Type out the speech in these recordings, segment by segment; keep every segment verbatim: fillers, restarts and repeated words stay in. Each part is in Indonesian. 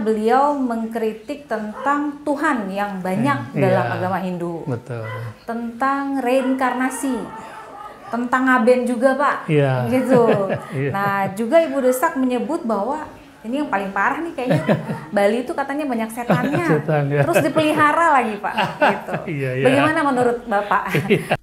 Beliau mengkritik tentang Tuhan yang banyak hmm, dalam iya, agama Hindu. Betul. Tentang reinkarnasi. Tentang Ngaben juga, Pak. Iya. Gitu. Iya. Nah, juga Ibu Desak menyebut bahwa ini yang paling parah nih kayaknya. Bali itu katanya banyak setannya. Setan, ya. Terus dipelihara lagi, Pak. Gitu. Iya, iya. Bagaimana menurut Bapak? Iya.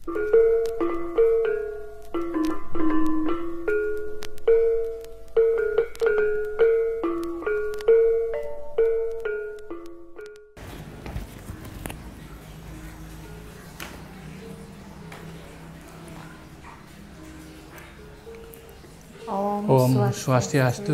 Om, Om Swastiastu. Swastiastu.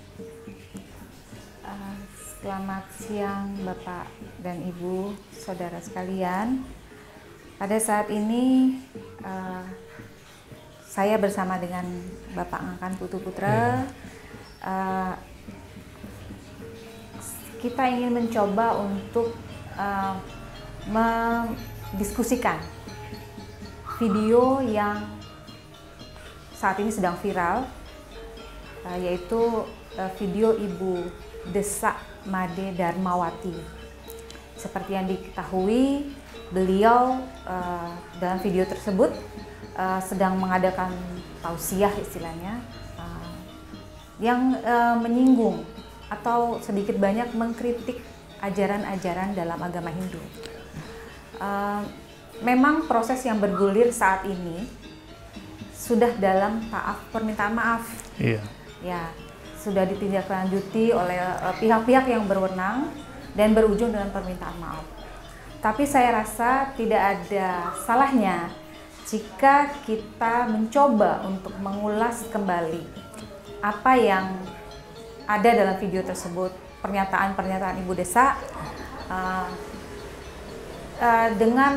Uh, selamat siang Bapak dan Ibu, saudara sekalian. Pada saat ini uh, saya bersama dengan Bapak Ngangkan Putu Putra. Uh, kita ingin mencoba untuk uh, mendiskusikan video yang saat ini sedang viral, uh, yaitu uh, video Ibu Desak Made Darmawati. Seperti yang diketahui, beliau uh, dalam video tersebut uh, sedang mengadakan tausiah istilahnya, uh, yang uh, menyinggung atau sedikit banyak mengkritik ajaran-ajaran dalam agama Hindu. Uh, memang proses yang bergulir saat ini sudah dalam tahap permintaan maaf. Iya. Ya, sudah ditindaklanjuti oleh pihak-pihak yang berwenang dan berujung dengan permintaan maaf. Tapi saya rasa tidak ada salahnya jika kita mencoba untuk mengulas kembali apa yang ada dalam video tersebut, pernyataan-pernyataan Ibu Desak uh, uh, dengan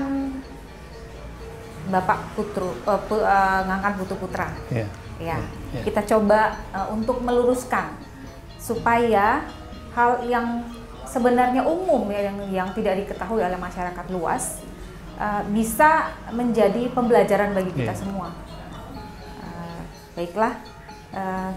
Bapak Putru, uh, pu, uh, Ngangkan Putu Putra. Yeah. Ya, yeah. Kita coba uh, untuk meluruskan supaya hal yang sebenarnya umum ya, yang, yang tidak diketahui oleh masyarakat luas uh, bisa menjadi pembelajaran bagi kita yeah. semua. Uh, baiklah, uh,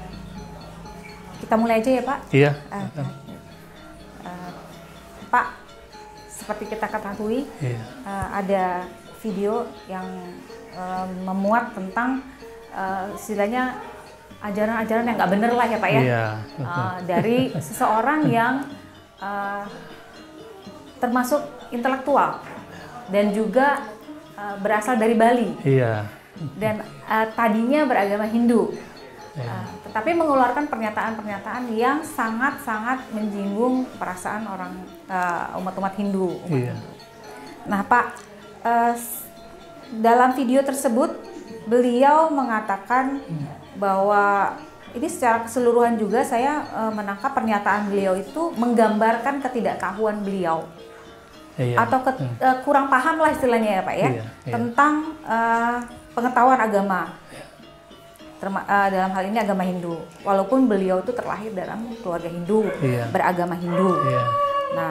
kita mulai aja ya Pak. Iya. Yeah. Uh, uh, Pak, seperti kita ketahui yeah. uh, ada video yang uh, memuat tentang uh, istilahnya ajaran-ajaran yang nggak bener lah ya Pak ya, iya, uh, dari seseorang yang uh, termasuk intelektual dan juga uh, berasal dari Bali, iya. dan uh, tadinya beragama Hindu, iya. uh, tetapi mengeluarkan pernyataan-pernyataan yang sangat-sangat menyinggung perasaan orang uh, umat-umat Hindu. Umat iya. Hindu. Nah Pak, Uh, dalam video tersebut beliau mengatakan hmm. bahwa ini secara keseluruhan juga saya uh, menangkap pernyataan beliau itu menggambarkan ketidaktahuan beliau iya. atau ke, hmm. uh, kurang paham lah istilahnya ya Pak ya, iya, iya. tentang uh, pengetahuan agama, Terma, uh, dalam hal ini agama Hindu, walaupun beliau itu terlahir dalam keluarga Hindu, iya. beragama Hindu. Iya. Nah,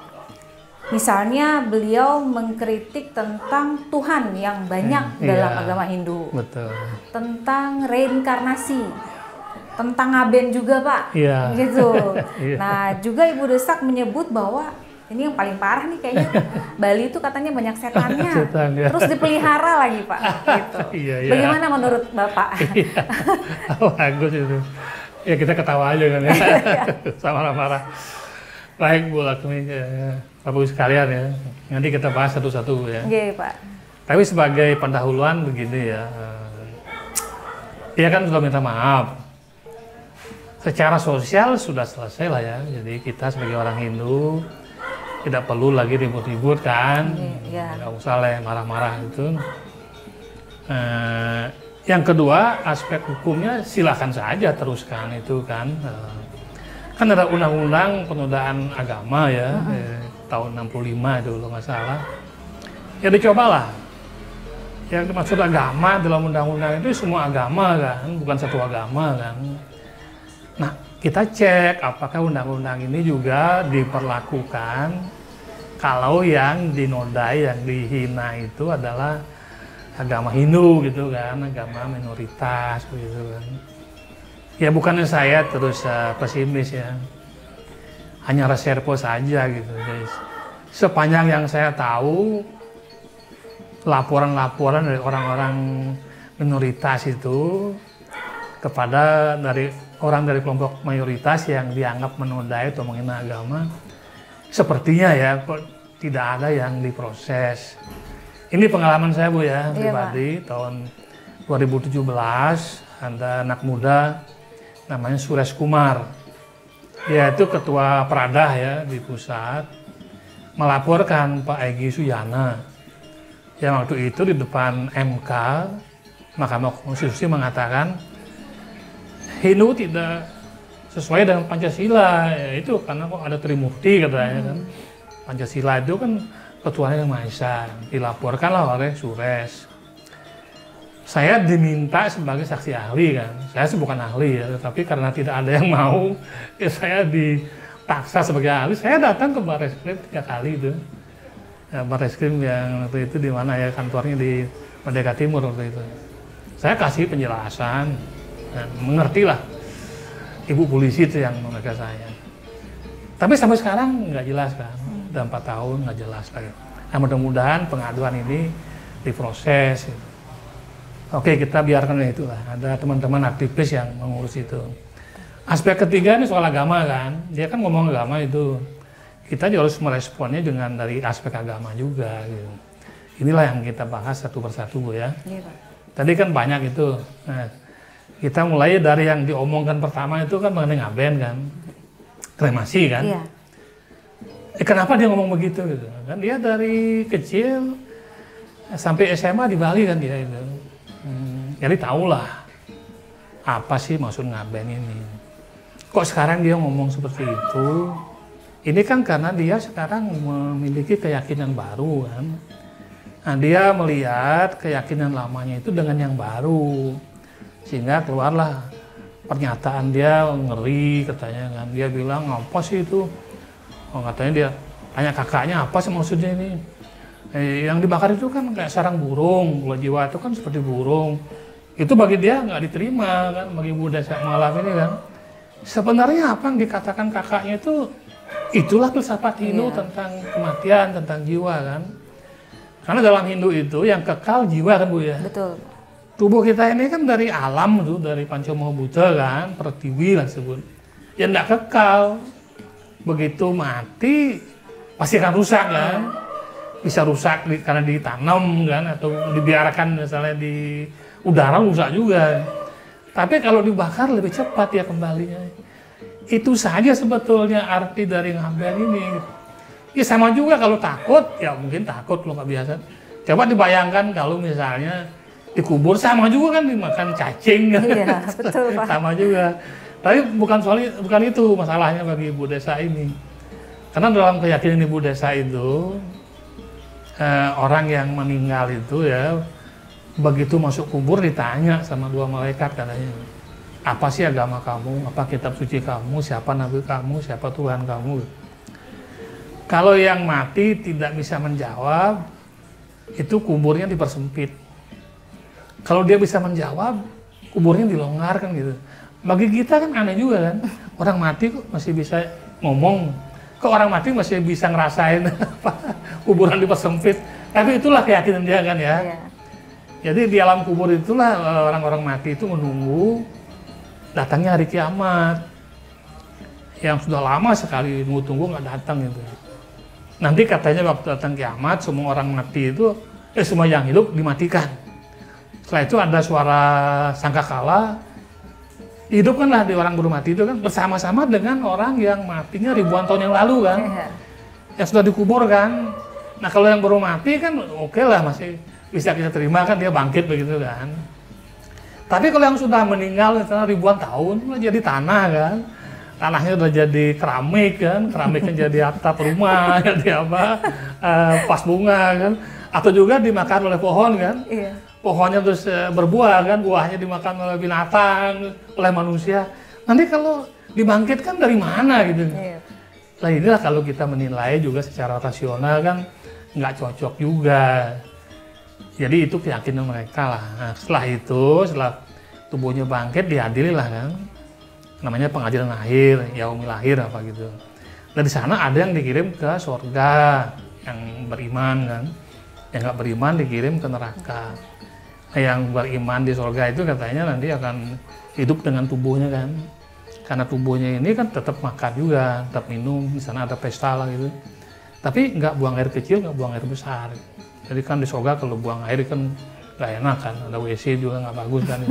misalnya beliau mengkritik tentang Tuhan yang banyak hmm, dalam iya, agama Hindu. Betul. Tentang reinkarnasi. Tentang Ngaben juga, Pak. Iya. Gitu. Iya. Nah, juga Ibu Desak menyebut bahwa ini yang paling parah nih kayaknya. Bali itu katanya banyak setannya. Setan, ya. Terus dipelihara lagi, Pak. Gitu. Iya, iya. Bagaimana menurut Bapak? Iya. Oh, bagus itu. Ya kita ketawa aja kan ya. Sama marah-marah. Baik Bu Lakmi, ya, Bapak Ibu sekalian ya, nanti kita bahas satu-satu ya. Iya Pak. Tapi sebagai pendahuluan begini ya, dia kan sudah minta maaf. Secara sosial sudah selesai lah ya, jadi kita sebagai orang Hindu tidak perlu lagi ribut-ribut kan, iya. nggak usah lah marah-marah gitu. Eh, yang kedua, aspek hukumnya silakan saja teruskan itu kan. Kan ada undang-undang penodaan agama ya, uh-huh. eh, tahun enam puluh lima itu kalau nggak salah. Ya dicobalah. Yang dimaksud agama dalam undang-undang itu semua agama kan, bukan satu agama kan. Nah, kita cek apakah undang-undang ini juga diperlakukan kalau yang dinodai, yang dihina itu adalah agama Hindu gitu kan, agama minoritas gitu kan. Ya bukannya saya terus uh, pesimis ya. hanya reserve saja gitu. Jadi, sepanjang yang saya tahu, laporan-laporan dari orang-orang minoritas itu kepada dari orang dari kelompok mayoritas yang dianggap menodai atau menghina agama, sepertinya ya kok tidak ada yang diproses. Ini pengalaman saya Bu ya, pribadi. Iya, tahun dua ribu tujuh belas ada anak muda namanya Suresh Kumar. Dia itu ketua Pradah ya di pusat, melaporkan Pak Egy Sujana yang waktu itu di depan M K, Mahkamah Konstitusi mengatakan Hindu tidak sesuai dengan Pancasila, ya itu karena kok ada Trimurti katanya kan. Pancasila itu kan ketuhanan yang Maha Esa, dilaporkanlah oleh Suresh. Saya diminta sebagai saksi ahli kan, saya sih bukan ahli ya, tapi karena tidak ada yang mau, ya saya dipaksa sebagai ahli. Saya datang ke Barreskrim tiga kali itu, ya, Barreskrim yang waktu itu di mana ya, kantornya di Merdeka Timur waktu itu. Saya kasih penjelasan, dan mengertilah ibu polisi itu yang memeriksa saya. Tapi sampai sekarang nggak jelas kan, udah empat tahun nggak jelas lagi. Nah, mudah-mudahan pengaduan ini diproses. Gitu. Oke, kita biarkan itulah. Ada teman-teman aktivis yang mengurus itu. Aspek ketiga ini soal agama kan. Dia kan ngomong agama itu. Kita juga harus meresponnya dengan dari aspek agama juga. Gitu. Inilah yang kita bahas satu persatu Bu ya. Iya, Pak. Tadi kan banyak itu. Nah, kita mulai dari yang diomongkan pertama itu kan mengenai ngaben kan. Kremasi kan. Iya. Eh, kenapa dia ngomong begitu gitu? Kan dia dari kecil sampai S M A di Bali kan dia itu. Hmm, jadi tahulah apa sih maksud ngaben ini. Kok sekarang dia ngomong seperti itu? Ini kan karena dia sekarang memiliki keyakinan baru kan. Nah, dia melihat keyakinan lamanya itu dengan yang baru. Sehingga keluarlah pernyataan dia ngeri katanya kan. Dia bilang apa sih itu? Oh, katanya dia tanya kakaknya apa sih maksudnya ini? Eh, yang dibakar itu kan kayak sarang burung, gula jiwa itu kan seperti burung. Itu bagi dia nggak diterima kan, bagi budaya malam ini kan. Sebenarnya apa yang dikatakan kakaknya itu, itulah filsafat Hindu iya. Tentang kematian, tentang jiwa kan. Karena dalam Hindu itu yang kekal jiwa kan Bu ya. Betul. Tubuh kita ini kan dari alam tuh, dari Pancamohabhuta kan, pertiwi lah sebut. Ya nggak kekal. Begitu mati pasti akan rusak kan. Bisa rusak di, karena ditanam kan, atau dibiarkan misalnya di udara rusak juga. Tapi kalau dibakar lebih cepat ya kembalinya. Itu saja sebetulnya arti dari ngaben ini. Ya sama juga kalau takut, ya mungkin takut kalau nggak biasa. Coba dibayangkan kalau misalnya dikubur sama juga kan dimakan cacing. Iya, betul Pak. Sama juga. Tapi bukan soal bukan itu masalahnya bagi ibu desa ini. Karena dalam keyakinan ibu desa itu Eh, orang yang meninggal itu ya begitu masuk kubur ditanya sama dua malaikat katanya, apa sih agama kamu, apa kitab suci kamu, siapa nabi kamu, siapa Tuhan kamu. Kalau yang mati tidak bisa menjawab, itu kuburnya dipersempit. Kalau dia bisa menjawab, kuburnya dilonggarkan gitu. Bagi kita kan aneh juga kan, orang mati kok masih bisa ngomong. Kok orang mati masih bisa ngerasain kuburan dipersempit. Tapi itulah keyakinan dia kan ya. Iya. Jadi di alam kubur itulah orang-orang mati itu menunggu datangnya hari kiamat. Yang sudah lama sekali nunggu-tunggu nggak datang gitu. Nanti katanya waktu datang kiamat semua orang mati itu, eh semua yang hidup dimatikan. Setelah itu ada suara sangkakala. Hidupkanlah di orang baru mati itu kan bersama-sama dengan orang yang matinya ribuan tahun yang lalu kan, ya. Yang sudah dikubur kan. Nah kalau yang baru mati kan oke okay lah, masih bisa kita terima kan, dia bangkit begitu kan. Tapi kalau yang sudah meninggal misalnya ribuan tahun udah jadi tanah kan, tanahnya udah jadi keramik kan, keramiknya jadi atap rumah, jadi apa, uh, pas bunga kan, atau juga dimakan oleh pohon kan. Iya. Pohonnya terus berbuah kan, buahnya dimakan oleh binatang, oleh manusia. Nanti kalau dibangkitkan dari mana gitu? Iya. Nah inilah kalau kita menilai juga secara rasional kan nggak cocok juga. Jadi itu keyakinan mereka lah. Nah, setelah itu, setelah tubuhnya bangkit, diadili lah kan. Namanya pengadilan akhir, yaumil akhir apa gitu. Dari sana ada yang dikirim ke surga, yang beriman kan. Yang nggak beriman dikirim ke neraka. Nah, yang beriman di surga itu katanya nanti akan hidup dengan tubuhnya kan. Karena tubuhnya ini kan tetap makan juga, tetap minum, di sana ada pesta lah gitu. Tapi nggak buang air kecil, nggak buang air besar. Jadi kan di surga kalau buang air kan nggak enak kan, ada W C juga nggak bagus kan.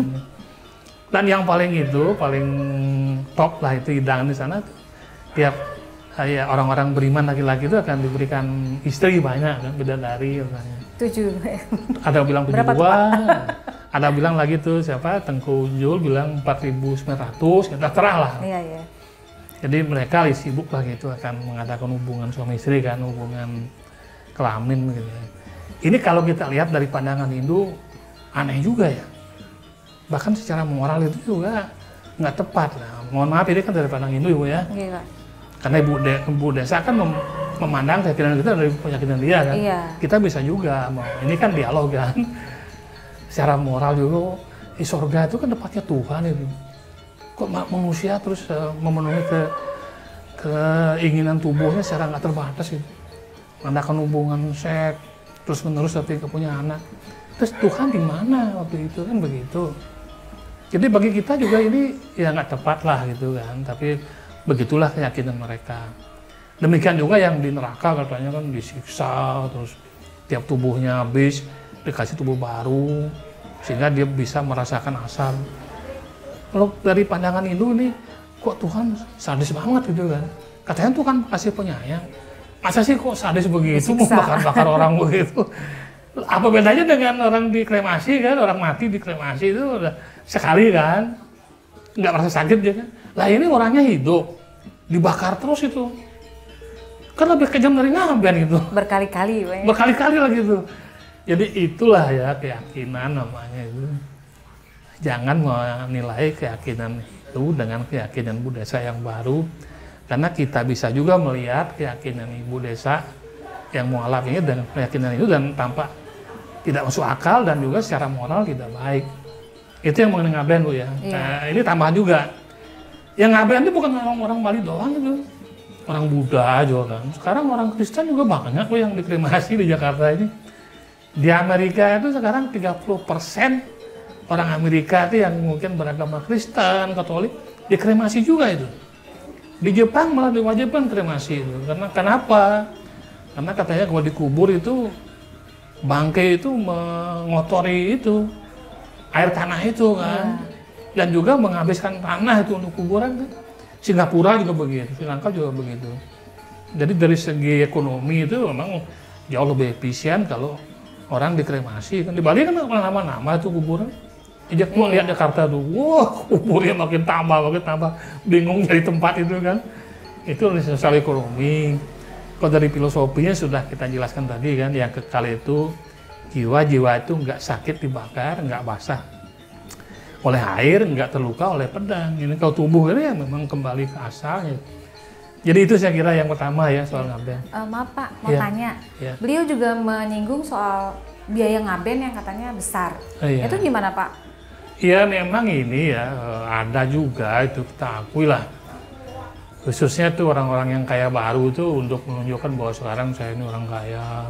Dan yang paling itu, paling top lah itu hidangan di sana, tiap ya, orang-orang beriman laki-laki itu akan diberikan istri banyak kan, bidadari katanya. Tujuh. Ada yang bilang tujuh Berapa tuh, dua, ada bilang lagi tuh siapa Tengku Jul bilang empat ribu sembilan ratus, kita terah lah. Iya, iya. Jadi mereka sibuk lah gitu akan mengadakan hubungan suami istri kan, hubungan kelamin gitu. Ini kalau kita lihat dari pandangan Hindu aneh juga ya. Bahkan secara moral itu juga nggak tepat lah. Mohon maaf ini kan dari pandang Hindu Ibu ya. Iya. Karena Ibu, De, Ibu Desa kan mem memandang keyakinan kita dari keyakinan dia kan. Iya. Kita bisa juga, mau ini kan dialog kan. Secara moral juga, di surga itu kan tempatnya Tuhan itu. Kok manusia terus uh, memenuhi ke keinginan tubuhnya secara nggak terbatas gitu. Mengadakan hubungan seks terus menerus tapi nggak punya anak. Terus Tuhan di mana waktu itu kan begitu. Jadi bagi kita juga ini ya nggak tepat lah gitu kan. Tapi begitulah keyakinan mereka. Demikian juga yang di neraka katanya kan disiksa, terus tiap tubuhnya habis dikasih tubuh baru sehingga dia bisa merasakan asam. Kalau dari pandangan Hindu ini kok Tuhan sadis banget gitu kan? Katanya Tuhan kasih penyayang. Masa sih kok sadis begitu mau bakar-bakar orang begitu? Apa bedanya dengan orang dikremasi kan? Orang mati dikremasi itu udah sekali kan? Nggak merasa sakit dia kan? Lah ini orangnya hidup, dibakar terus itu. Kan lebih kejam dari ngaben gitu. Berkali-kali. Berkali-kali lah gitu. Jadi itulah ya keyakinan namanya itu. Jangan menilai keyakinan itu dengan keyakinan Ibu Desa yang baru. Karena kita bisa juga melihat keyakinan Ibu Desa yang mualaf ini dengan keyakinan itu dan tampak tidak masuk akal dan juga secara moral tidak baik. Itu yang mengenai ngaben Bu ya. Iya. Nah, ini tambahan juga. Yang ngaben itu bukan orang-orang Bali doang itu. Orang Buddha juga kan. Sekarang orang Kristen juga banyak kok yang dikremasi di Jakarta ini. Di Amerika itu sekarang tiga puluh persen orang Amerika itu yang mungkin beragama Kristen, Katolik, dikremasi juga itu. Di Jepang malah diwajibkan kremasi itu. Karena kenapa? Karena katanya kalau dikubur itu bangkai itu mengotori itu air tanah itu kan. Ya. Dan juga menghabiskan tanah itu untuk kuburan kan. Singapura juga begitu, Sri Lanka juga begitu. Jadi dari segi ekonomi itu memang jauh lebih efisien kalau orang dikremasi. Kan di Bali kan nama-nama itu kuburan. Ijak mau lihat Jakarta tuh, wah kuburnya makin tambah, makin tambah, bingung dari tempat itu kan. Itu dari sosial ekonomi. Kalau dari filosofinya sudah kita jelaskan tadi kan, yang kekal itu jiwa-jiwa itu nggak sakit dibakar, nggak basah oleh air, nggak terluka oleh pedang. Ini kalau tubuh ini ya memang kembali ke asalnya. Jadi itu saya kira yang pertama ya soal ngaben. Uh, maaf Pak, mau ya. tanya. Ya. Beliau juga menyinggung soal biaya ngaben yang katanya besar. Oh, iya. Itu gimana Pak? Iya memang ini ya ada juga itu kita akui lah. Khususnya tuh orang-orang yang kaya baru tuh untuk menunjukkan bahwa sekarang saya ini orang kaya.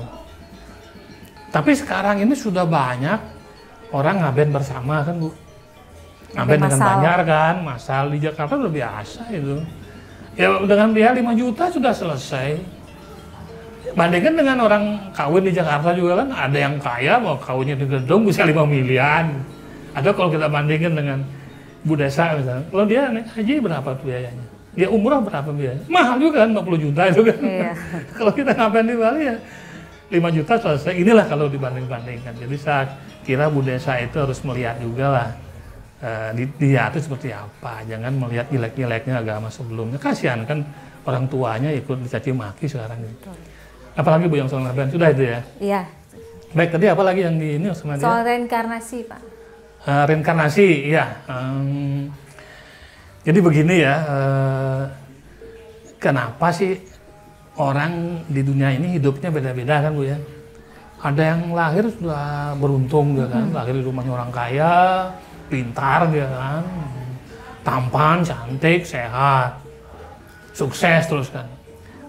Tapi sekarang ini sudah banyak orang ngaben bersama kan Bu. Ngaben dengan banyak kan, masal di Jakarta udah biasa itu. Ya dengan biaya lima juta sudah selesai. Bandingkan dengan orang kawin di Jakarta juga kan ada yang kaya mau kawinnya di gedung bisa lima miliar. Atau kalau kita bandingkan dengan Bu Desa misalnya, kalau dia naik haji berapa biayanya? Dia umrah berapa biayanya? Mahal juga kan, lima puluh juta itu kan. Iya. Kalau kita ngapain di Bali ya lima juta selesai. Inilah kalau dibanding-bandingkan. Jadi saya kira Bu Desa itu harus melihat juga lah uh, dia itu seperti apa. Jangan melihat jelek-jeleknya agama sebelumnya. Kasihan kan orang tuanya ikut dicaci maki sekarang gitu. Apalagi Bu yang soal ngaben sudah itu ya? Iya. Baik, tadi apa lagi yang di ini sama dia? Soal reinkarnasi Pak. Uh, reinkarnasi, ya. Um, jadi begini ya, uh, kenapa sih orang di dunia ini hidupnya beda-beda kan Bu ya? Ada yang lahir sudah beruntung dia kan, hmm. lahir di rumahnya orang kaya, pintar dia kan, tampan, cantik, sehat, sukses terus kan.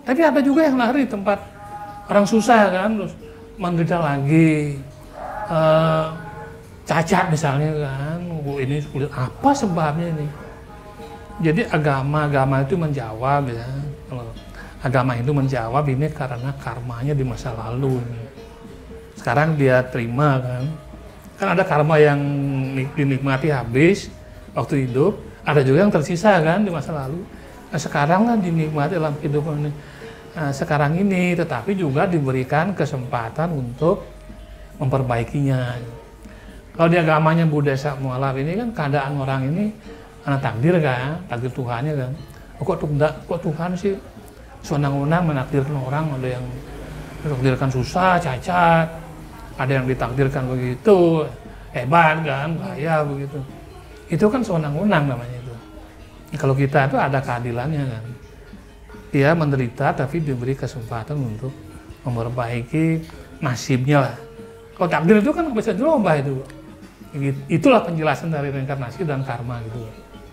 Tapi ada juga yang lari tempat orang susah kan, terus menderita lagi, uh, cacat misalnya kan, oh, ini sulit, apa sebabnya ini? Jadi agama-agama itu menjawab ya, kalau agama itu menjawab ini karena karmanya di masa lalu. Sekarang dia terima kan, kan ada karma yang dinikmati habis waktu hidup, ada juga yang tersisa kan di masa lalu. Nah sekarang kan dinikmati dalam kehidupan ini. Nah, sekarang ini, tetapi juga diberikan kesempatan untuk memperbaikinya. Kalau di agamanya Buddha Desa Mualaf ini kan keadaan orang ini karena takdir kan, takdir Tuhannya kan. Oh, kok, kok Tuhan sih sewenang-wenang menakdirkan orang, ada yang ditakdirkan susah, cacat, ada yang ditakdirkan begitu, hebat kan, kaya begitu. Itu kan sewenang-wenang namanya itu. Kalau kita itu ada keadilannya kan. Dia menderita tapi diberi kesempatan untuk memperbaiki nasibnya lah. Kalau takdir itu kan bisa dirubah itu. Itulah penjelasan dari reinkarnasi dan karma gitu.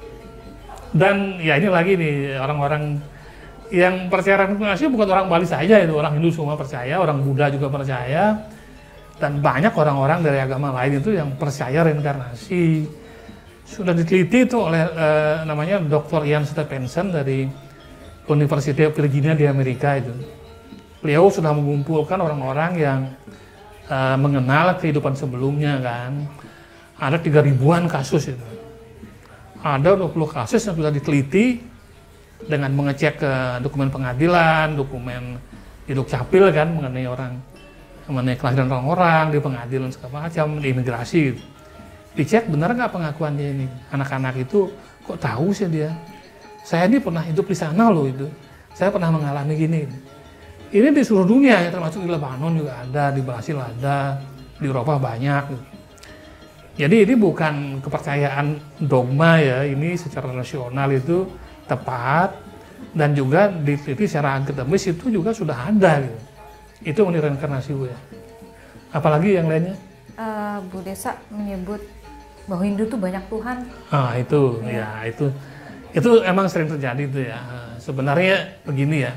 Dan ya ini lagi nih, orang-orang yang percaya reinkarnasi bukan orang Bali saja itu, orang Hindu semua percaya, orang Buddha juga percaya, dan banyak orang-orang dari agama lain itu yang percaya reinkarnasi. Sudah diteliti itu oleh eh, namanya doktor Ian Stephenson dari University of Virginia di Amerika itu. Beliau sudah mengumpulkan orang-orang yang uh, mengenal kehidupan sebelumnya kan. Ada tiga ribuan kasus itu. Ada dua puluh kasus yang sudah diteliti dengan mengecek ke dokumen pengadilan, dokumen di Dukcapil kan mengenai orang, mengenai kelahiran orang-orang di pengadilan segala macam, di imigrasi gitu. Dicek benar nggak pengakuannya ini. Anak-anak itu kok tahu sih dia. Saya ini pernah hidup di sana loh itu. Saya pernah mengalami gini. Ini di seluruh dunia ya, termasuk di Lebanon juga ada, di Brasil ada, di Eropa banyak. Jadi ini bukan kepercayaan dogma ya, ini secara rasional itu tepat dan juga diteliti secara akademis itu juga sudah ada gitu. Itu mengenai reinkarnasi Bu ya. Apalagi yang lainnya? Uh, Bu Desa menyebut bahwa Hindu tuh banyak Tuhan. Ah itu ya, ya itu. Itu emang sering terjadi itu ya. Sebenarnya begini ya,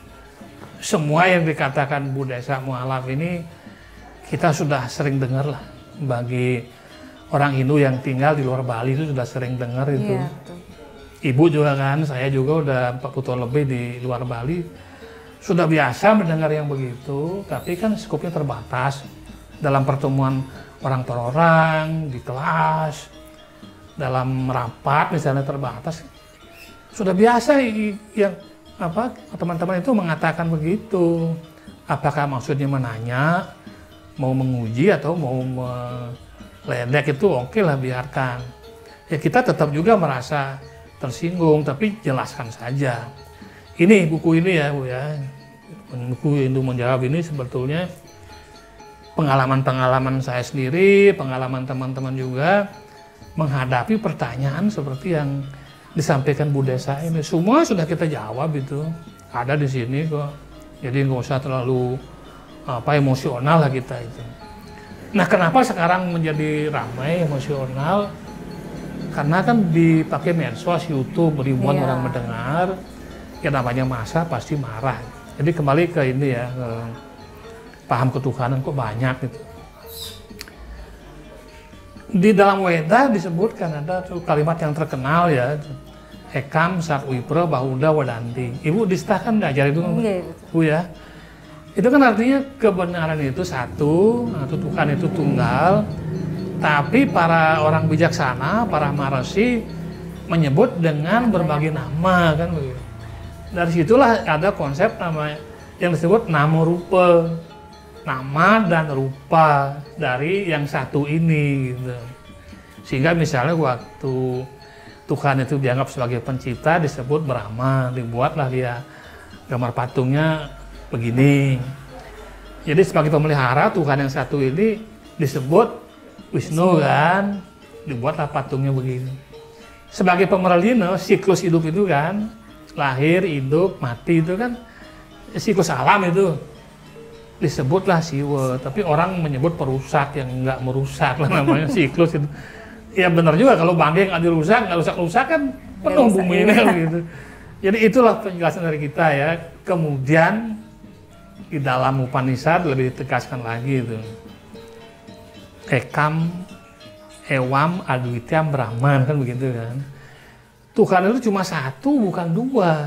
semua yang dikatakan Buddha Desa Mualaf ini kita sudah sering dengar lah. Bagi orang Hindu yang tinggal di luar Bali itu sudah sering dengar itu. Iya, Ibu juga kan, saya juga udah empat puluh tahun lebih di luar Bali. Sudah biasa mendengar yang begitu, tapi kan skopnya terbatas. Dalam pertemuan orang per orang, di kelas, dalam rapat misalnya terbatas. Sudah biasa yang apa teman-teman itu mengatakan begitu. Apakah maksudnya menanya, mau menguji atau mau meledek itu oke lah biarkan. Ya kita tetap juga merasa tersinggung, tapi jelaskan saja. Ini buku ini ya Bu ya, buku Hindu Menjawab ini sebetulnya pengalaman-pengalaman saya sendiri, pengalaman teman-teman juga menghadapi pertanyaan seperti yang disampaikan Bu Desa ini. Semua sudah kita jawab itu, ada di sini kok. Jadi nggak usah terlalu apa emosional lah kita itu. Nah kenapa sekarang menjadi ramai emosional? Karena kan dipakai medsos, YouTube, ribuan yeah. orang mendengar. Ya namanya masa pasti marah. Jadi kembali ke ini ya, ke paham ketuhanan kok banyak gitu. Di dalam Weda disebutkan ada tuh kalimat yang terkenal ya, Ekam Sat Wipra Bahuda Wadanti. Ibu di staf kan diajar itu kan? Iya, Bu ya. Itu kan artinya kebenaran itu satu, atau Tuhan itu tunggal. Tapi para orang bijaksana, para maharishi menyebut dengan berbagai nama kan begitu. Dari situlah ada konsep nama yang disebut nama rupa. Nama dan rupa dari yang satu ini gitu. Sehingga misalnya waktu Tuhan itu dianggap sebagai pencipta disebut Brahma, dibuatlah dia gambar patungnya begini. Jadi sebagai pemelihara Tuhan yang satu ini disebut Wisnu kan, dibuatlah patungnya begini. Sebagai pemerlina siklus hidup itu kan, lahir, hidup, mati itu kan siklus alam itu. Disebutlah Siwa, tapi orang menyebut perusak yang nggak merusak lah namanya siklus itu. Ya benar juga kalau bangke nggak dirusak, nggak rusak-rusak kan penuh bumi ini gitu. Jadi itulah penjelasan dari kita ya. Kemudian di dalam Upanishad lebih ditegaskan lagi itu. Ekam, Ewam, Adwityam, Brahman, kan begitu kan. Tuhan itu cuma satu, bukan dua.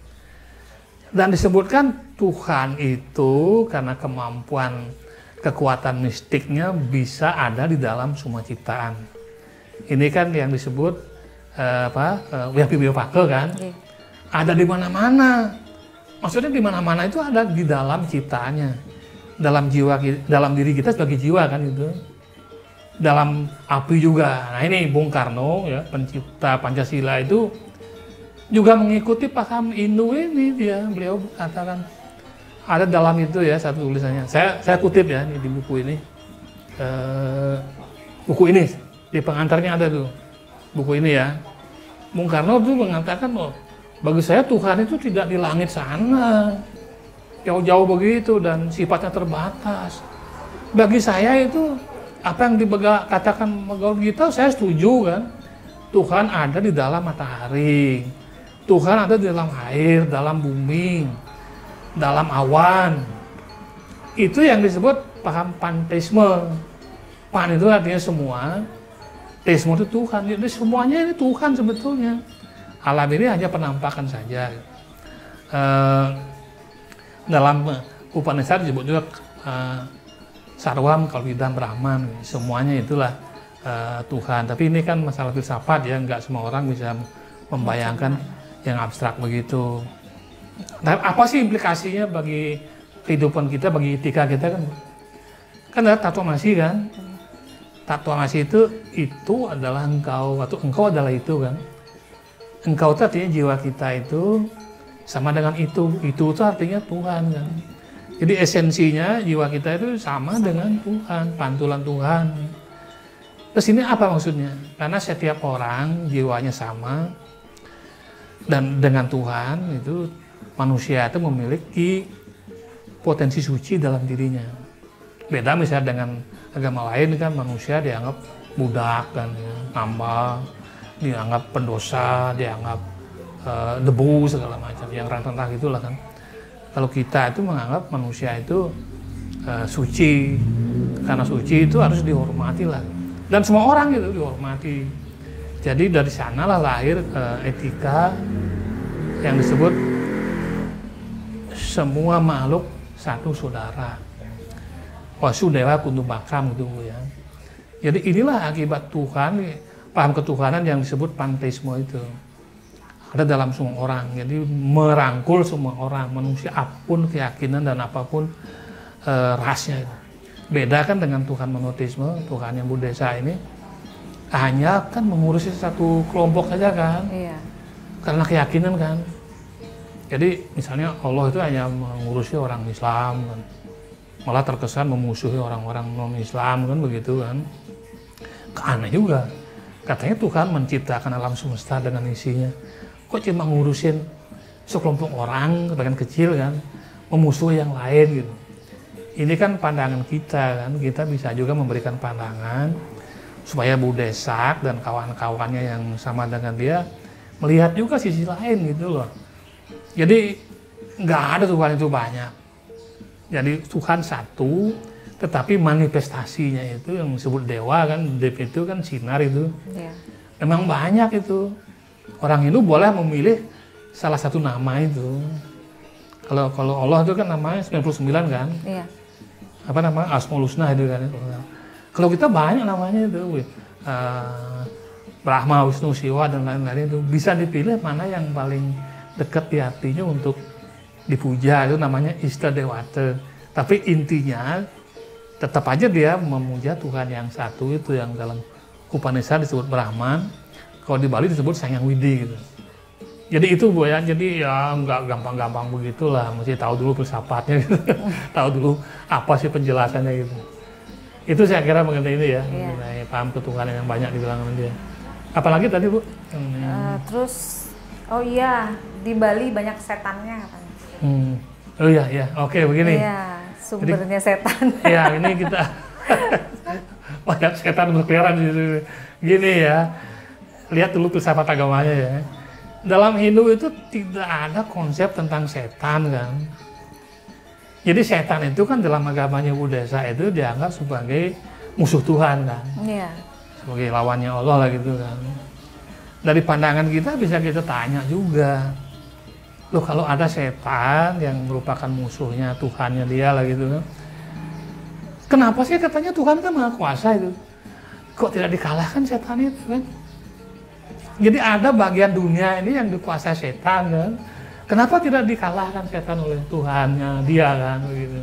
Dan disebutkan Tuhan itu karena kemampuan kekuatan mistiknya bisa ada di dalam semua ciptaan. Ini kan yang disebut uh, apa? Uh, Vyapibhyopaka kan. Okay. Ada di mana-mana. Maksudnya di mana-mana itu ada di dalam ciptaannya. Dalam jiwa, dalam diri kita sebagai jiwa kan itu. Dalam api juga. Nah ini Bung Karno ya, pencipta Pancasila itu juga mengikuti paham Hindu ini dia. Beliau katakan ada dalam itu ya satu tulisannya. Saya saya kutip ya ini di buku ini. Uh, buku ini di pengantarnya ada tuh. Buku ini ya. Bung Karno tuh mengatakan oh, bagi saya Tuhan itu tidak di langit sana, jauh-jauh begitu dan sifatnya terbatas. Bagi saya itu apa yang dikatakan Bhagavad Gita saya setuju kan. Tuhan ada di dalam matahari, Tuhan ada di dalam air, dalam bumi, dalam awan. Itu yang disebut paham panteisme. Pan itu artinya semua, teisme itu Tuhan. Jadi semuanya ini Tuhan sebetulnya. Alam ini hanya penampakan saja. Uh, dalam Upanishad disebut juga uh, Sarwam, Kalvidam, Brahman, semuanya itulah uh, Tuhan. Tapi ini kan masalah filsafat ya, nggak semua orang bisa membayangkan yang abstrak begitu. Nah, apa sih implikasinya bagi kehidupan kita, bagi etika kita kan? Kan ada tatvamasi kan? Tatvamasi itu itu adalah engkau atau engkau adalah itu kan? Engkau itu artinya jiwa kita itu sama dengan itu. Itu itu artinya Tuhan kan. Jadi esensinya jiwa kita itu sama dengan Tuhan, pantulan Tuhan. Terus ini apa maksudnya? Karena setiap orang jiwanya sama dan dengan Tuhan itu manusia itu memiliki potensi suci dalam dirinya. Beda misalnya dengan agama lain kan manusia dianggap budak kan, ya, nambah, dianggap pendosa, dianggap uh, debu segala macam, yang rantang gitulah kan. Kalau kita itu menganggap manusia itu uh, suci, karena suci itu harus dihormati lah. Dan semua orang itu dihormati. Jadi dari sanalah lahir uh, etika yang disebut semua makhluk satu saudara. Wasudewa kutumbakam gitu ya. Jadi inilah akibat Tuhan, paham ketuhanan yang disebut panteisme itu. Ada dalam semua orang, jadi merangkul semua orang, manusia apapun keyakinan dan apapun e, rasnya. Beda kan dengan Tuhan monoteisme, Tuhan yang Buddhisa ini hanya kan mengurusi satu kelompok saja kan, iya. Karena keyakinan kan. Jadi misalnya Allah itu hanya mengurusi orang Islam kan, malah terkesan memusuhi orang-orang non-Islam kan begitu kan. Aneh juga, katanya Tuhan menciptakan alam semesta dengan isinya. Kok cuma ngurusin sekelompok orang, sebagian kecil kan, memusuhi yang lain gitu. Ini kan pandangan kita kan, kita bisa juga memberikan pandangan supaya Budesak dan kawan-kawannya yang sama dengan dia melihat juga sisi lain gitu loh. Jadi nggak ada Tuhan itu banyak. Jadi Tuhan satu, tetapi manifestasinya itu yang disebut dewa kan, Dev itu kan sinar itu. Yeah. Memang banyak itu. Orang Hindu boleh memilih salah satu nama itu. Kalau kalau Allah itu kan namanya sembilan puluh sembilan kan. Iya. Apa nama? Asmaul Husna itu kan. Kalau kita banyak namanya itu. Uh, Brahma, Wisnu, Siwa dan lain-lain itu bisa dipilih mana yang paling dekat di hatinya untuk dipuja, itu namanya Ista Dewata. Tapi intinya tetap aja dia memuja Tuhan yang satu itu yang dalam Upanishad disebut Brahman. Kalau di Bali disebut Sang Hyang Widi gitu. Jadi itu Bu ya, jadi ya nggak gampang-gampang begitulah, mesti tahu dulu filsafatnya gitu. Tahu dulu apa sih penjelasannya gitu. Itu saya kira mengenai ini ya, yeah. Mengenai paham ketuhanan yang banyak di kalangan dia. Apalagi tadi Bu? Uh, terus, oh iya, di Bali banyak setannya katanya. Hmm. Oh iya, iya, oke begini. Iya, sumbernya jadi, setan. Iya, ini kita banyak setan berkeliaran di sini. Gini ya. Lihat dulu filsafat agamanya ya. dalam Hindu itu tidak ada konsep tentang setan kan. Jadi setan itu kan dalam agamanya Buddha itu dianggap sebagai musuh Tuhan kan. Iya. Sebagai lawannya Allah lah gitu kan. Dari pandangan kita bisa kita tanya juga. Loh kalau ada setan yang merupakan musuhnya Tuhannya dia lah gitu kan. Kenapa sih katanya Tuhan kan Maha Kuasa itu? Kok tidak dikalahkan setan itu kan? Jadi ada bagian dunia ini yang dikuasai setan kan. Kenapa tidak dikalahkan setan oleh Tuhannya dia kan begitu.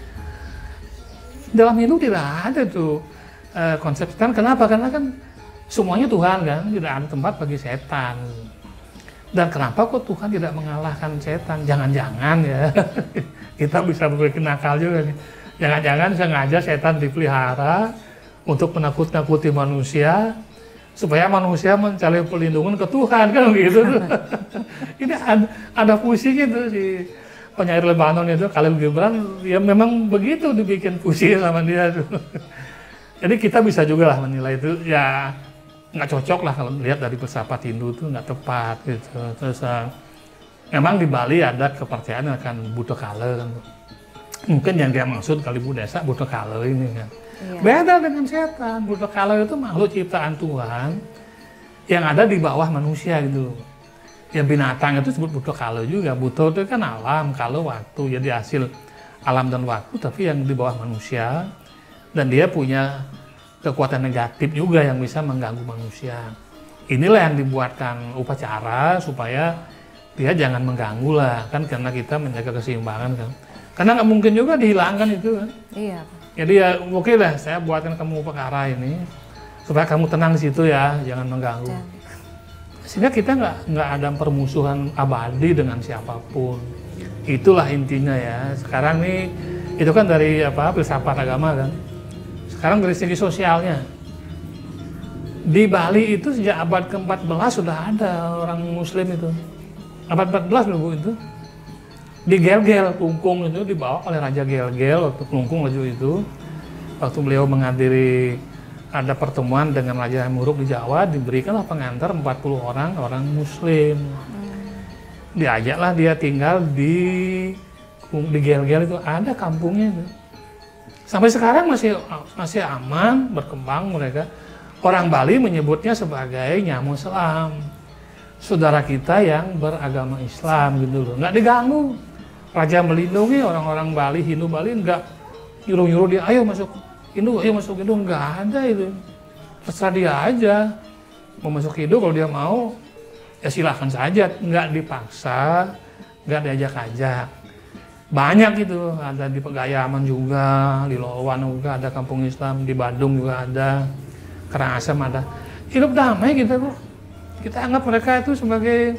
Dalam Hindu tidak ada tuh eh, konsep setan. Kenapa? Karena kan semuanya Tuhan kan, tidak ada tempat bagi setan. Dan kenapa kok Tuhan tidak mengalahkan setan? Jangan-jangan ya kita bisa berpikir nakal juga nih. Jangan-jangan sengaja setan dipelihara untuk menakut-nakuti manusia supaya manusia mencari perlindungan ke Tuhan kan gitu. Ini ada, ada pusing itu si penyair Lebanon itu Khalil Gibran, ya memang begitu dibikin pusing sama dia tuh. Jadi kita bisa juga lah menilai itu ya nggak cocok lah kalau melihat dari filsafat Hindu itu nggak tepat gitu. Terus uh, memang di Bali ada kepercayaan akan Buddha Kala kan. Mungkin yang dia maksud kali Buddha Buddha Kala ini kan. Iya. Beda dengan setan. Buddha Kala itu makhluk ciptaan Tuhan yang ada di bawah manusia gitu. Yang binatang itu disebut Buddha Kala juga. Buddha itu kan alam, Kala waktu. Jadi hasil alam dan waktu, tapi yang di bawah manusia. Dan dia punya kekuatan negatif juga yang bisa mengganggu manusia. Inilah yang dibuatkan upacara supaya dia jangan mengganggu lah. Kan karena kita menjaga keseimbangan kan. Karena nggak mungkin juga dihilangkan itu kan. Iya. Jadi ya oke okay lah, saya buatkan kamu perkara ini supaya kamu tenang di situ ya, jangan mengganggu. Ya. Sehingga kita nggak nggak ada permusuhan abadi dengan siapapun. Itulah intinya ya. Sekarang nih itu kan dari apa filsafat agama kan. Sekarang dari segi sosialnya. Di Bali itu sejak abad ke empat belas sudah ada orang Muslim itu. Abad empat belas loh Bu itu. Di Gel-Gel, Klungkung itu dibawa oleh Raja Gel-Gel waktu Klungkung maju itu. Waktu beliau menghadiri ada pertemuan dengan Raja Muruk di Jawa, diberikanlah pengantar empat puluh orang, orang Muslim. Hmm. Diajaklah dia tinggal di di Gel-Gel itu, ada kampungnya itu. Sampai sekarang masih masih aman, berkembang mereka. Orang Bali menyebutnya sebagai Nyamu Selam. Saudara kita yang beragama Islam gitu loh, nggak diganggu. Raja melindungi orang-orang Bali, Hindu Bali, nggak nyuruh-nyuruh dia, ayo masuk Hindu, ayo masuk Hindu, nggak ada itu. Terserah dia aja, mau masuk Hindu kalau dia mau, ya silahkan saja, nggak dipaksa, nggak diajak-ajak. Banyak itu, ada di Pegayaman juga, di Lowan juga ada kampung Islam, di Bandung juga ada, Karangasem ada. Hidup damai kita kok. Kita anggap mereka itu sebagai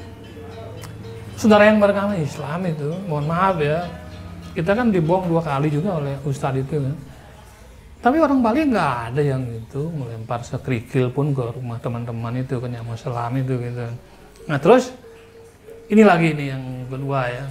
saudara yang beragama Islam itu. Mohon maaf ya, kita kan dibohong dua kali juga oleh Ustadz itu kan. Tapi orang Bali nggak ada yang itu melempar sekrikil pun ke rumah teman-teman itu, ke Nyamu Selam itu gitu. Nah terus ini lagi nih yang kedua ya.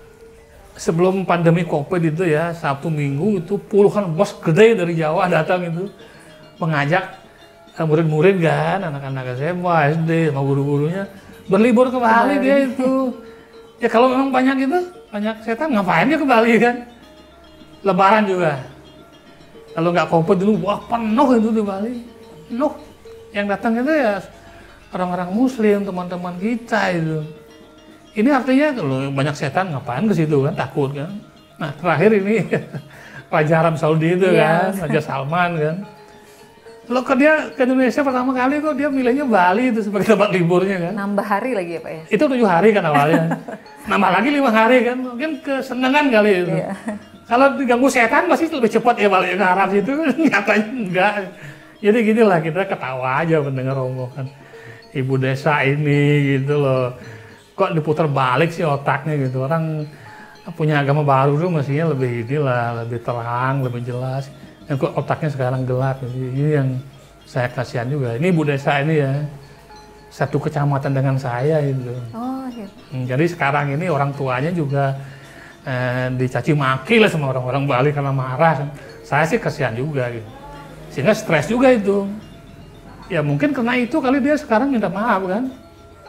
Sebelum pandemi Covid itu ya, Sabtu Minggu itu puluhan bos gede dari Jawa datang itu mengajak murid-murid kan, anak-anak S M A, S D, sama guru-gurunya berlibur ke Bali dia itu. Ya kalau memang banyak itu, banyak setan, ngapain dia ke Bali kan? Lebaran juga. Kalau nggak Covid dulu, wah penuh itu di Bali. Penuh. Yang datang itu ya orang-orang Muslim, teman-teman kita itu. Ini artinya kalau banyak setan ngapain ke situ kan, takut kan. Nah terakhir ini Raja Arab Saudi itu yeah. kan, Raja Salman kan. Kalau ke dia ke Indonesia pertama kali kok dia milihnya Bali itu sebagai tempat liburnya kan. Nambah hari lagi ya Pak ya? Itu tujuh hari kan awalnya. Nambah lagi lima hari kan, mungkin kesenangan kali itu. Yeah. Kalau diganggu setan pasti lebih cepat ya balik ke Arab itu, nyatanya enggak. Jadi ginilah kita ketawa aja mendengar omongan ibu desa ini gitu loh. Kok diputar balik sih otaknya gitu. Orang punya agama baru tuh mestinya lebih inilah, lebih terang, lebih jelas. Dan kok otaknya sekarang gelap. Ini yang saya kasihan juga. Ini ibu desa ini ya, satu kecamatan dengan saya itu. Oh, iya. Jadi sekarang ini orang tuanya juga eh, dicaci maki lah sama orang-orang Bali karena marah. Saya sih kasihan juga gitu. Sehingga stres juga itu. Ya mungkin karena itu kali dia sekarang minta maaf kan.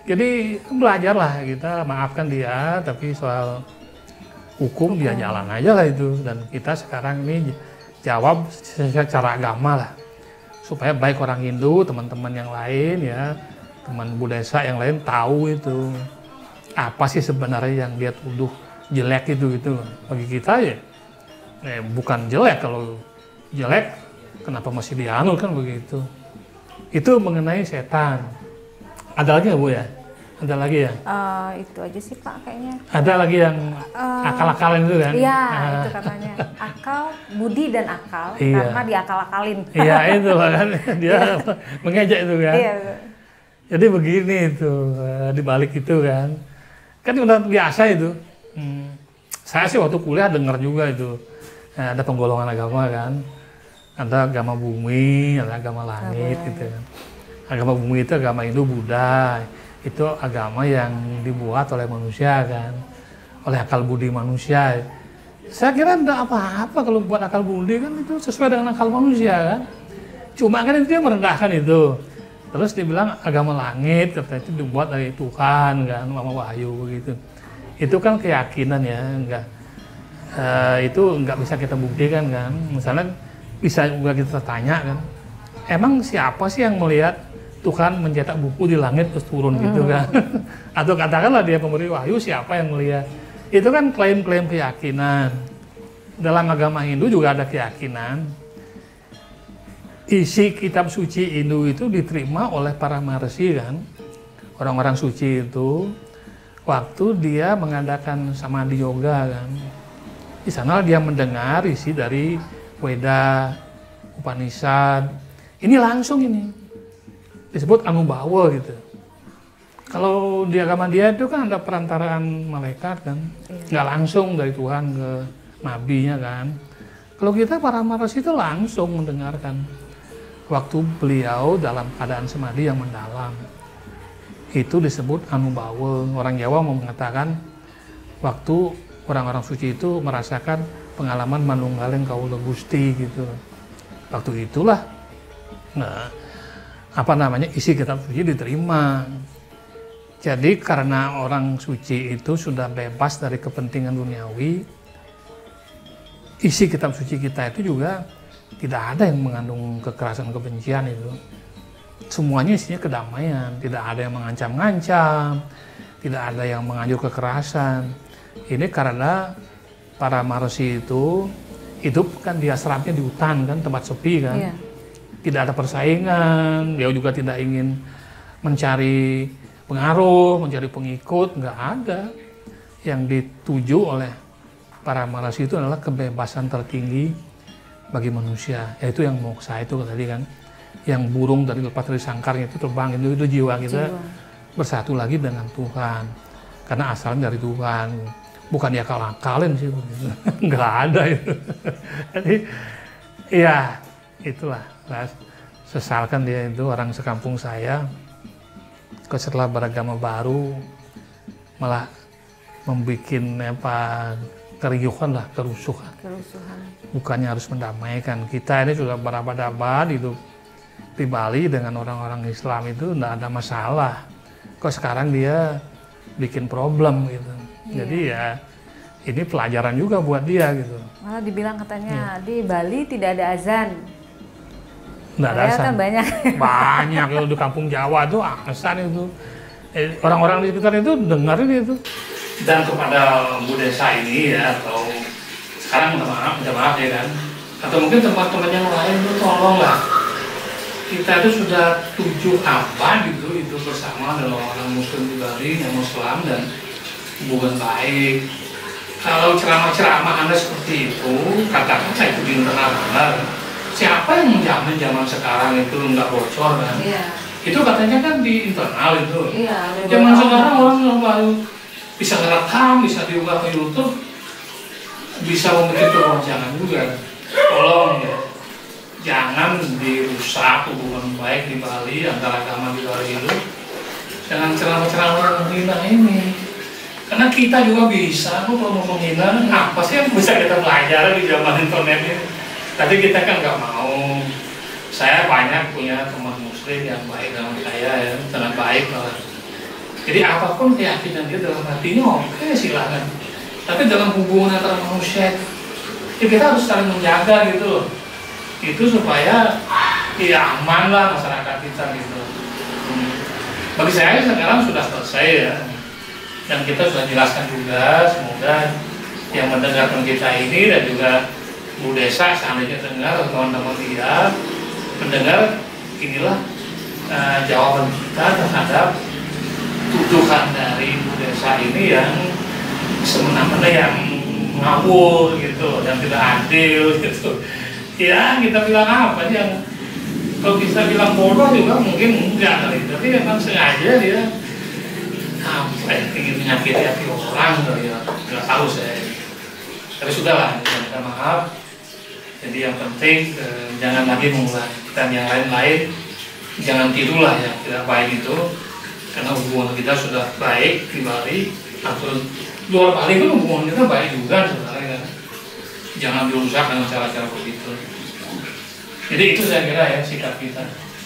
Jadi belajarlah kita, maafkan dia, tapi soal hukum dia jalan aja lah itu. Dan kita sekarang ini jawab secara agama lah, supaya baik orang Hindu, teman-teman yang lain ya, teman Buddhisa yang lain tahu itu apa sih sebenarnya yang dia tuduh jelek itu gitu. Bagi kita ya, eh, bukan jelek, kalau jelek kenapa masih dianut kan begitu. Itu mengenai setan. Ada lagi ya Bu ya? Ada lagi ya? Uh, itu aja sih Pak kayaknya. Ada lagi yang Uh, akal-akalan itu kan? Iya, Ah. itu katanya. Akal, budi dan akal, Iya. karena diakal-akalin. Iya itu kan, dia mengejek itu kan. Iya. Jadi begini itu, eh, di balik itu kan. Kan udah biasa itu. Hmm. Saya sih waktu kuliah dengar juga itu. Eh, ada penggolongan agama kan. Ada agama bumi, ada agama langit Oke. gitu kan. Agama bumi itu agama Hindu, Buddha. Itu agama yang dibuat oleh manusia kan. Oleh akal budi manusia. Saya kira tidak apa-apa kalau buat akal budi kan, itu sesuai dengan akal manusia kan. Cuma kan itu dia merendahkan itu. Terus dibilang agama langit, katanya itu dibuat dari Tuhan kan, Mama Wahyu begitu. Itu kan keyakinan ya, enggak. Eh, itu enggak bisa kita buktikan kan. Misalnya bisa juga kita tanya kan, emang siapa sih yang melihat Tuhan mencetak buku di langit terus turun gitu kan? Atau katakanlah dia pemberi wahyu, siapa yang melihat? Itu kan klaim-klaim keyakinan. Dalam agama Hindu juga ada keyakinan. Isi kitab suci Hindu itu diterima oleh para maharshi kan, orang-orang suci itu, waktu dia mengadakan samadhi yoga kan. Di sana dia mendengar isi dari Weda, Upanishad. Ini langsung ini disebut Anubawa gitu. Kalau di agama dia itu kan ada perantaraan malaikat kan, nggak langsung dari Tuhan ke nabinya kan. Kalau kita para maharshi itu langsung mendengarkan waktu beliau dalam keadaan samadhi yang mendalam. Itu disebut Anubawa. Orang Jawa mau mengatakan waktu orang-orang suci itu merasakan pengalaman manunggaling kaula Gusti gitu. Waktu itulah, nah, apa namanya, isi kitab suci diterima. Jadi karena orang suci itu sudah bebas dari kepentingan duniawi, isi kitab suci kita itu juga tidak ada yang mengandung kekerasan kebencian itu. Semuanya isinya kedamaian, tidak ada yang mengancam-ngancam, tidak ada yang menganjur kekerasan. Ini karena para maharshi itu hidup kan di asramnya di hutan kan, tempat sepi kan. Iya. Tidak ada persaingan, dia juga tidak ingin mencari pengaruh, mencari pengikut, nggak ada. Yang dituju oleh para maharshi itu adalah kebebasan tertinggi bagi manusia, yaitu yang moksa itu tadi kan, yang burung dari lepas dari sangkarnya itu terbang, itu, itu jiwa kita jiwa. Bersatu lagi dengan Tuhan, karena asalnya dari Tuhan, bukan dia akal-akalin sih, nggak ada itu. Jadi ya itulah, sesalkan dia itu orang sekampung saya, setelah beragama baru malah membuat apa keriuhan lah, kerusuhan. Kerusuhan. Bukannya harus mendamaikan. Kita ini sudah berabad-abad hidup di Bali dengan orang-orang Islam itu tidak ada masalah. Kok sekarang dia bikin problem gitu. Iya. Jadi ya ini pelajaran juga buat dia gitu. Malah dibilang katanya iya. Di Bali tidak ada azan. Tidak ada azan. Kan banyak. Banyak kalau di kampung Jawa tuh azan itu. Eh, orang-orang di sekitar itu dengerin itu. Dan kepada Buddhisa ini ya, atau sekarang minta maaf, minta maaf ya kan, atau mungkin tempat-tempat yang lain itu tolonglah, kita itu sudah tujuh abad gitu itu bersama dengan orang Muslim di Bali, yang Muslim dan hubungan baik. Kalau ceramah-ceramah Anda seperti itu, katakanlah itu di internal Anda, siapa yang menjamin zaman sekarang itu nggak bocor kan? Iya. Itu katanya kan di internal itu. Iya. Zaman sekarang orang baru bisa ngerekam, bisa diunggah ke YouTube, bisa membuat kewajaran juga. Tolong ya, jangan dirusak hubungan baik di Bali antara agama di Bali itu dengan ceramah-ceramah yang menghina ini. Karena kita juga bisa, kok kalau mau menghina, apa sih yang bisa kita pelajari di zaman internet ini? Tapi kita kan nggak mau. Saya banyak punya teman Muslim yang baik dengan saya, ya, sangat baik malah. Jadi apapun keyakinan dia dalam hatinya, oke silahkan. Tapi dalam hubungan antara manusia, ya kita harus saling menjaga gitu loh. Itu supaya ya aman lah masyarakat kita gitu. Hmm. Bagi saya sekarang sudah selesai ya. Dan kita sudah jelaskan juga, semoga yang mendengarkan kita ini dan juga Bu Desa seandainya dengar, teman-teman lihat, mendengar, inilah uh, jawaban kita terhadap tuduhan dari Bu Desa ini yang semena-mena, yang ngawur gitu, dan tidak adil gitu. Ya kita bilang apa yang kalau bisa bilang bodoh juga mungkin enggak kali, tapi memang sengaja dia apa ya, ingin menyakiti hati orang kali ya, nggak tahu saya. Tapi sudahlah, minta maaf. Jadi yang penting eh, jangan lagi mengulangi, dan yang lain-lain jangan tirulah yang tidak baik itu, karena hubungan kita sudah baik di Bali atau luar Bali pun hubungan kita baik juga sebenarnya. Jangan dirusak dengan cara-cara begitu. Jadi itu saya kira ya sikap kita.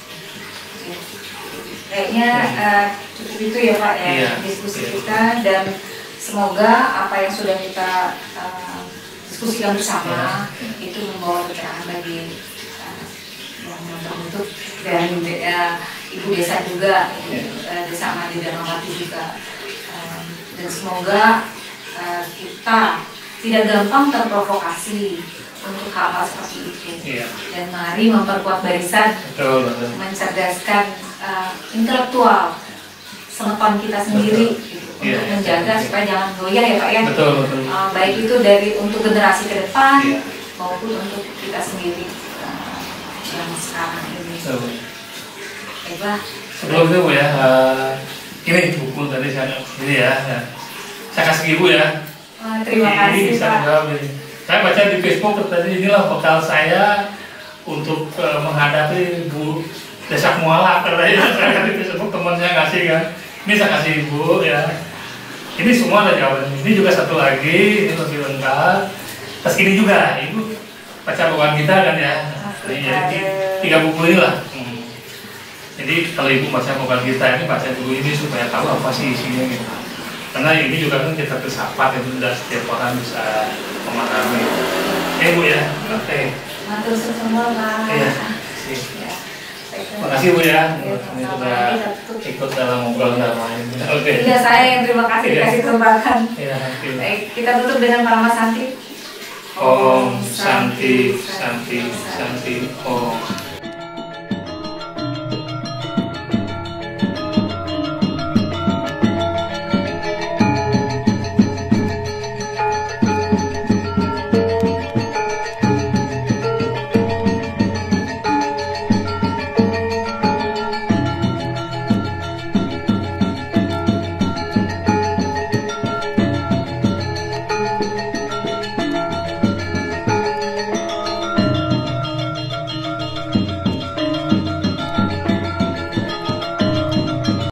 Kayaknya uh, cukup itu ya Pak ya, iya, diskusi iya. kita, dan semoga apa yang sudah kita uh, diskusikan bersama iya. itu membawa pencerahan bagi uh, yang membentuk, dan uh, Ibu Desa juga, iya. uh, Desa Made Darmawati juga, uh, dan semoga uh, kita tidak gampang terprovokasi untuk hal-hal seperti itu, iya. dan mari memperkuat barisan, betul, betul. mencerdaskan uh, intelektual semeton kita sendiri gitu, iya, untuk menjaga iya. supaya jangan goyah ya Pak ya, betul, betul. Uh, baik itu dari untuk generasi ke depan iya. maupun untuk kita sendiri uh, yang sekarang ini. Baiklah. Sebelum itu Bu ya, uh, ini buku tadi saya ini ya, ya. saya kasih Ibu ya. Uh, terima kasih ini, Pak. Saya baca di Facebook tadi, inilah bekal saya untuk uh, menghadapi Bu Desa Muala, katanya. Saya di Facebook teman saya ngasih kan, ini saya kasih Ibu ya. Ini semua ada jawaban. Ini juga satu lagi, ini lebih lengkap. Terus ini juga Ibu baca bawaan kita kan ya. Jadi, jadi tiga buku ini lah. Hmm. Jadi kalau Ibu baca bawaan kita ini, baca dulu ini supaya tahu apa sih isinya gitu. Karena ini juga kan kita filsafat, itu sudah setiap orang bisa memahami. Eh Bu ya, oke. Okay. Matur semua Pak. Iya. Terima kasih Bu ya, ini sudah ikut dalam obrolan lain. Oke. Iya, saya yang terima kasih dikasih kesempatan. Iya. Baik, kita tutup dengan Parama Santi. Om Santi, Santi, Santi, Om.